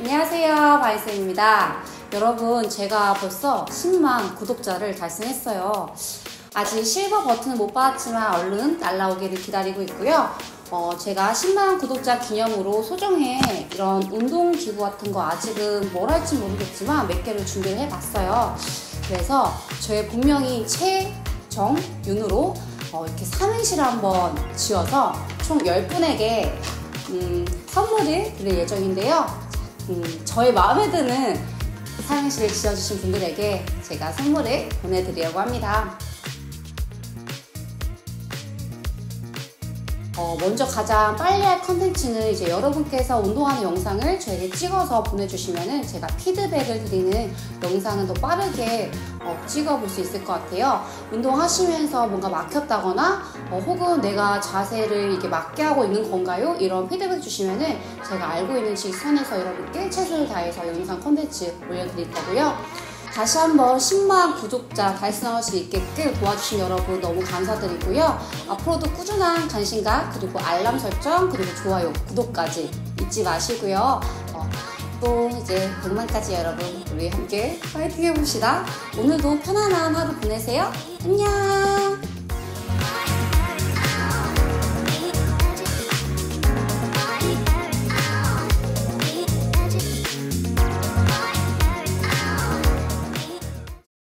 안녕하세요, 바이쌤입니다. 여러분, 제가 벌써 10만 구독자를 달성했어요. 아직 실버 버튼을 못 받았지만 얼른 날라오기를 기다리고 있고요. 제가 10만 구독자 기념으로 소정의 이런 운동기구 같은 거 아직은 뭘 할지 모르겠지만 몇 개를 준비를 해봤어요. 그래서 저의 본명이 최정윤으로 이렇게 삼행시를 한번 지어서 총 10분에게 선물을 드릴 예정인데요. 저의 마음에 드는 삼행시를 지어주신 분들에게 제가 선물을 보내드리려고 합니다. 먼저 가장 빨리 할 컨텐츠는 이제 여러분께서 운동하는 영상을 저에게 찍어서 보내주시면은 제가 피드백을 드리는 영상은 더 빠르게 찍어볼 수 있을 것 같아요. 운동하시면서 뭔가 막혔다거나 혹은 내가 자세를 이게 맞게 하고 있는 건가요? 이런 피드백 주시면은 제가 알고 있는 직선에서 여러분께 최선을 다해서 영상 컨텐츠 올려드릴 거고요. 다시 한번 10만 구독자 달성할 수 있게끔 도와주신 여러분 너무 감사드리고요. 앞으로도 꾸준한 관심과 그리고 알람 설정 그리고 좋아요, 구독까지 잊지 마시고요. 또 이제 100만까지 여러분 우리 함께 파이팅 해봅시다. 오늘도 편안한 하루 보내세요. 안녕.